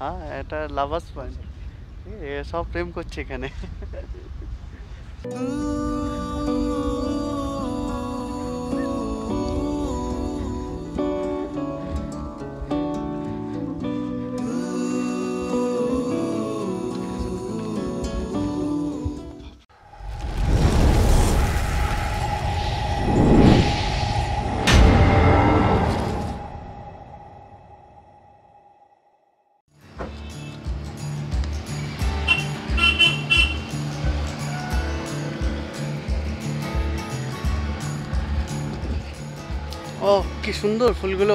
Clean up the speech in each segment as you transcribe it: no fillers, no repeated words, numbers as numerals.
হ্যাঁ, এটা lovers point. সব প্রেম করছে এখানে। ও কি সুন্দর ফুলগুলো।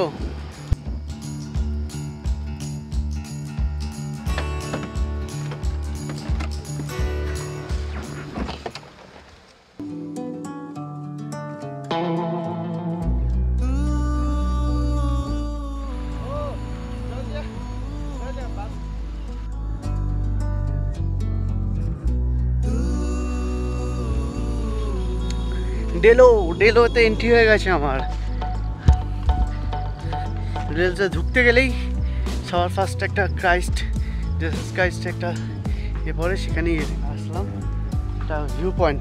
ডেলোতে এন্ট্রি হয়ে গেছে আমার। রেলসে ঢুকতে গেলেই সবার ফার্স্ট একটা ক্রাইস্ট একটা পরে সেখানেই আসলাম, একটা ভিউ পয়েন্ট।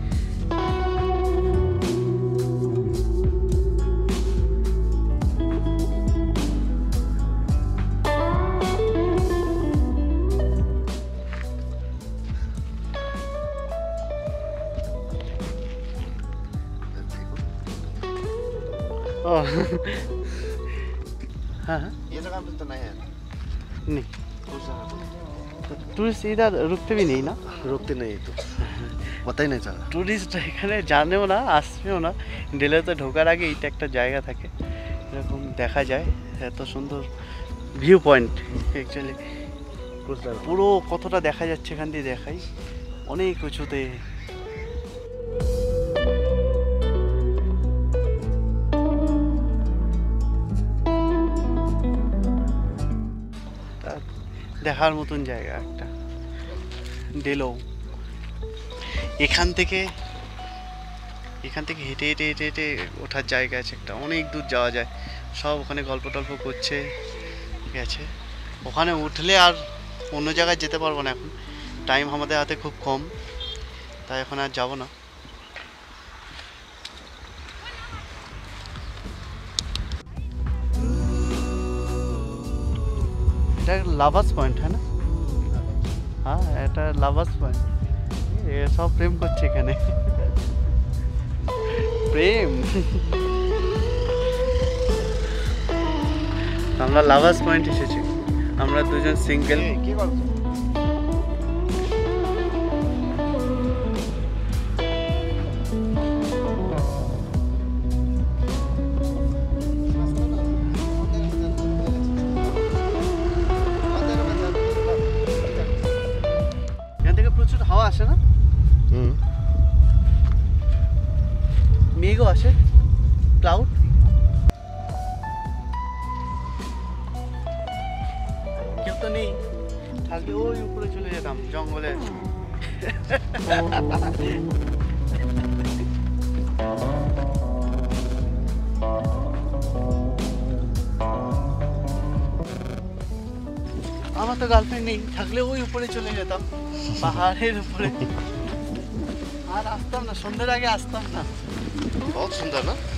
हाँ ये जगह पे तो नहीं है। नहीं, टूरिस्ट इधर रुकते भी नहीं ना? रुकते नहीं तो पता ही नहीं चला। টুরিস্ট এখানে জানেও না, আসবেও না। ডেলোতে ঢোকার আগে এইটা একটা জায়গা থাকে, এরকম দেখা যায়। এত সুন্দর ভিউ পয়েন্ট অ্যাকচুয়ালি। পুরো কতটা দেখা যাচ্ছে এখান দিয়ে দেখাই, অনেক উঁচুতে। দেখার মতন জায়গা একটা ডেলো। এখান থেকে হেঁটে হেঁটে হেঁটে হেঁটে ওঠার জায়গা আছে একটা, অনেক দূর যাওয়া যায়। সব ওখানে গল্প টল্প করছে, ঠিক আছে। ওখানে উঠলে আর অন্য জায়গায় যেতে পারবো না, এখন টাইম আমাদের হাতে খুব কম, তাই এখন আর যাবো না। এটা লাভার্স পয়েন্ট, হ্যাঁ না? হ্যাঁ, এটা লাভার্স পয়েন্ট। সব প্রেম করছে এখানে। প্রেম। আমরা লাভার্স পয়েন্ট এসেছি, আমরা দুজন সিঙ্গেল। কি বলছো? এখান থেকে প্রচুর হাওয়া আসে না? মেঘও আসে, ক্লাউড। কেউ তো নেই, থাকলে ওই উপরে চলে যেতাম জঙ্গলে। আমার তো গার্লফ্রেন্ড নেই, থাকলে ওই উপরে চলে যেতাম, পাহাড়ের উপরে। আর আসতাম না, সন্ধ্যের আগে আসতাম না। बहुत सुंदर ना।